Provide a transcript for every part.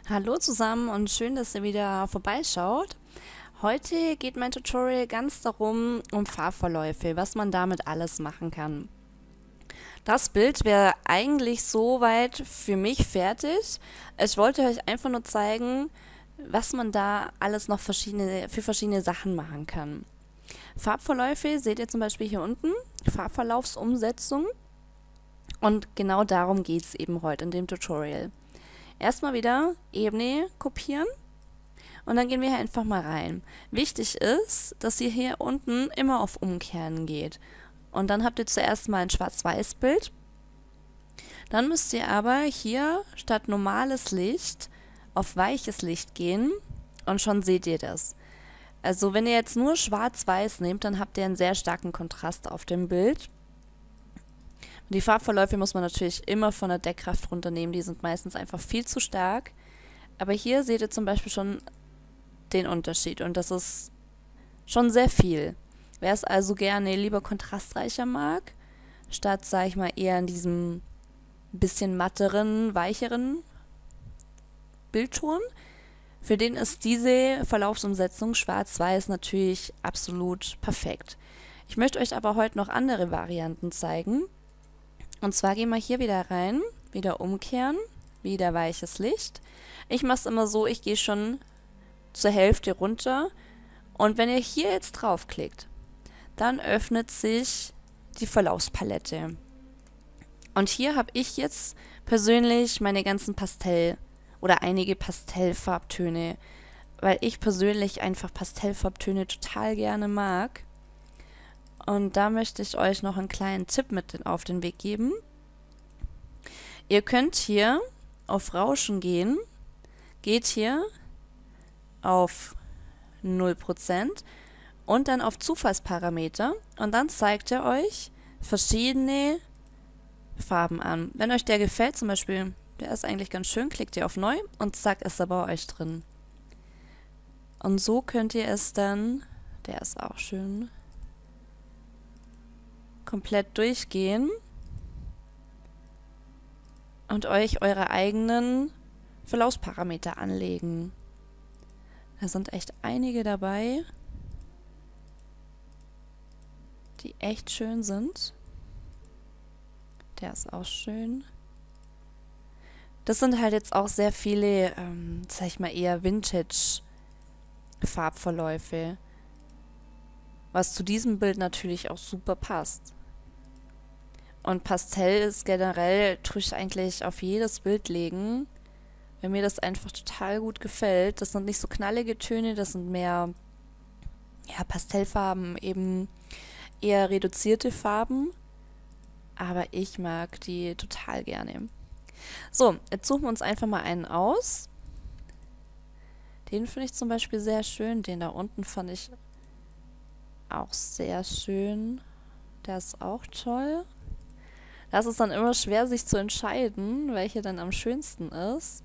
Hallo zusammen und schön, dass ihr wieder vorbeischaut. Heute geht mein Tutorial ganz darum, um Farbverläufe, was man damit alles machen kann. Das Bild wäre eigentlich soweit für mich fertig. Ich wollte euch einfach nur zeigen, was man da alles noch für verschiedene Sachen machen kann. Farbverläufe seht ihr zum Beispiel hier unten, Farbverlaufsumsetzung. Und genau darum geht es eben heute in dem Tutorial. Erstmal wieder Ebene kopieren. Und dann gehen wir hier einfach mal rein. Wichtig ist, dass ihr hier unten immer auf Umkehren geht. Und dann habt ihr zuerst mal ein Schwarz-Weiß-Bild. Dann müsst ihr aber hier statt normales Licht auf weiches Licht gehen und schon seht ihr das. Also wenn ihr jetzt nur Schwarz-Weiß nehmt, dann habt ihr einen sehr starken Kontrast auf dem Bild. Die Farbverläufe muss man natürlich immer von der Deckkraft runternehmen, die sind meistens einfach viel zu stark. Aber hier seht ihr zum Beispiel schon den Unterschied und das ist schon sehr viel. Wer es also gerne lieber kontrastreicher mag, statt, sag ich mal, eher in diesem bisschen matteren, weicheren Bildton, für den ist diese Verlaufsumsetzung schwarz-weiß natürlich absolut perfekt. Ich möchte euch aber heute noch andere Varianten zeigen. Und zwar gehen wir hier wieder rein, wieder umkehren, wieder weiches Licht. Ich mache es immer so, ich gehe schon zur Hälfte runter und wenn ihr hier jetzt draufklickt, dann öffnet sich die Verlaufspalette. Und hier habe ich jetzt persönlich meine ganzen oder einige Pastellfarbtöne, weil ich persönlich einfach Pastellfarbtöne total gerne mag. Und da möchte ich euch noch einen kleinen Tipp mit auf den Weg geben. Ihr könnt hier auf Rauschen gehen, geht hier auf 0% und dann auf Zufallsparameter und dann zeigt er euch verschiedene Farben an. Wenn euch der gefällt, zum Beispiel, der ist eigentlich ganz schön, klickt ihr auf Neu und zack, ist er bei euch drin. Und so könnt ihr es dann, der ist auch schön, komplett durchgehen und euch eure eigenen Verlaufsparameter anlegen. Da sind echt einige dabei, die echt schön sind. Der ist auch schön. Das sind halt jetzt auch sehr viele, sag ich mal, eher Vintage-Farbverläufe, was zu diesem Bild natürlich auch super passt. Und Pastell ist generell, tue ich eigentlich auf jedes Bild legen, weil mir das einfach total gut gefällt. Das sind nicht so knallige Töne, das sind mehr, ja, Pastellfarben, eben eher reduzierte Farben. Aber ich mag die total gerne. So, jetzt suchen wir uns einfach mal einen aus. Den finde ich zum Beispiel sehr schön. Den da unten fand ich auch sehr schön. Der ist auch toll. Das ist dann immer schwer, sich zu entscheiden, welcher dann am schönsten ist.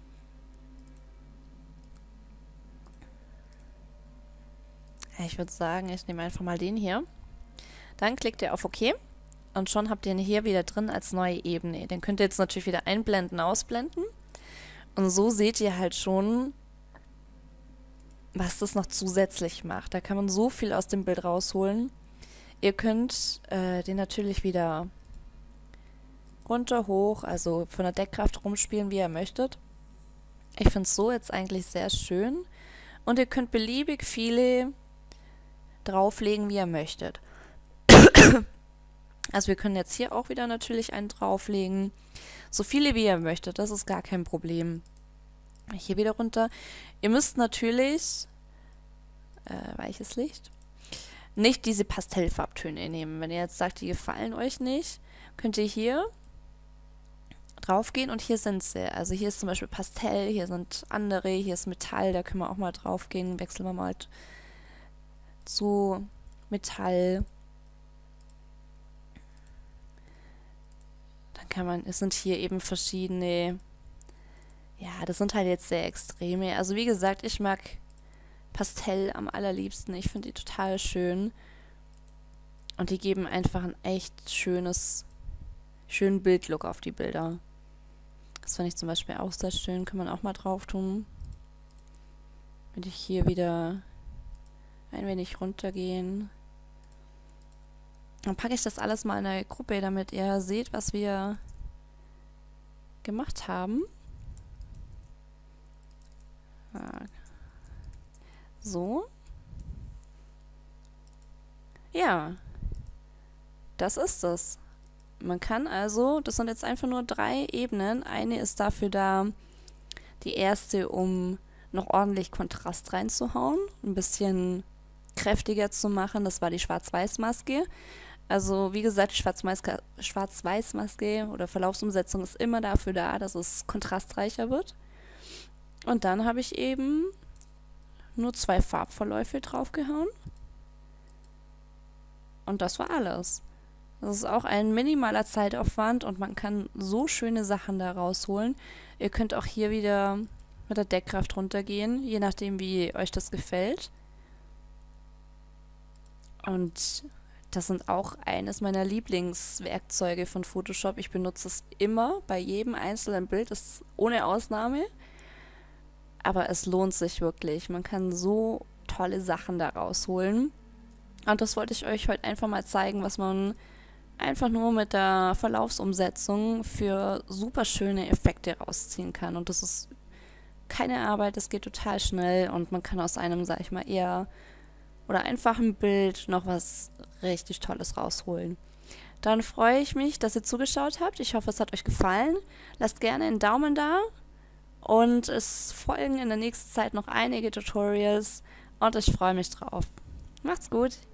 Ich würde sagen, ich nehme einfach mal den hier. Dann klickt ihr auf OK. Und schon habt ihr ihn hier wieder drin als neue Ebene. Den könnt ihr jetzt natürlich wieder einblenden, ausblenden. Und so seht ihr halt schon, was das noch zusätzlich macht. Da kann man so viel aus dem Bild rausholen. Ihr könnt den natürlich wieder runter, hoch, also von der Deckkraft rumspielen, wie ihr möchtet. Ich finde es so jetzt eigentlich sehr schön. Und ihr könnt beliebig viele drauflegen, wie ihr möchtet. Also wir können jetzt hier auch wieder natürlich einen drauflegen. So viele wie ihr möchtet, das ist gar kein Problem. Hier wieder runter. Ihr müsst natürlich, weiches Licht, nicht diese Pastellfarbtöne nehmen. Wenn ihr jetzt sagt, die gefallen euch nicht, könnt ihr hier drauf gehen und hier sind sie. Also hier ist zum Beispiel Pastell, hier sind andere, hier ist Metall, da können wir auch mal drauf gehen. Wechseln wir mal zu Metall. Es sind hier eben verschiedene, ja, das sind halt jetzt sehr extreme. Also wie gesagt, ich mag Pastell am allerliebsten. Ich finde die total schön. Und die geben einfach einen echt schönen Bildlook auf die Bilder. Das fand ich zum Beispiel auch sehr schön. Kann man auch mal drauf tun. Würde ich hier wieder ein wenig runtergehen. Dann packe ich das alles mal in eine Gruppe, damit ihr seht, was wir gemacht haben. So. Ja, das ist es. Man kann also, das sind jetzt einfach nur 3 Ebenen. Eine ist dafür da, die erste, um noch ordentlich Kontrast reinzuhauen, ein bisschen kräftiger zu machen. Das war die Schwarz-Weiß-Maske. Also wie gesagt, die Schwarz-Weiß-Maske oder Verlaufsumsetzung ist immer dafür da, dass es kontrastreicher wird. Und dann habe ich eben nur 2 Farbverläufe draufgehauen. Und das war alles. Das ist auch ein minimaler Zeitaufwand und man kann so schöne Sachen da rausholen. Ihr könnt auch hier wieder mit der Deckkraft runtergehen, je nachdem, wie euch das gefällt. Und das sind auch eines meiner Lieblingswerkzeuge von Photoshop. Ich benutze es immer bei jedem einzelnen Bild, ist ohne Ausnahme. Aber es lohnt sich wirklich. Man kann so tolle Sachen da rausholen. Und das wollte ich euch heute einfach mal zeigen, was man einfach nur mit der Verlaufsumsetzung für super schöne Effekte rausziehen kann. Und das ist keine Arbeit, das geht total schnell und man kann aus einem, sag ich mal, eher oder einfachen Bild noch was richtig Tolles rausholen. Dann freue ich mich, dass ihr zugeschaut habt. Ich hoffe, es hat euch gefallen. Lasst gerne einen Daumen da und es folgen in der nächsten Zeit noch einige Tutorials und ich freue mich drauf. Macht's gut!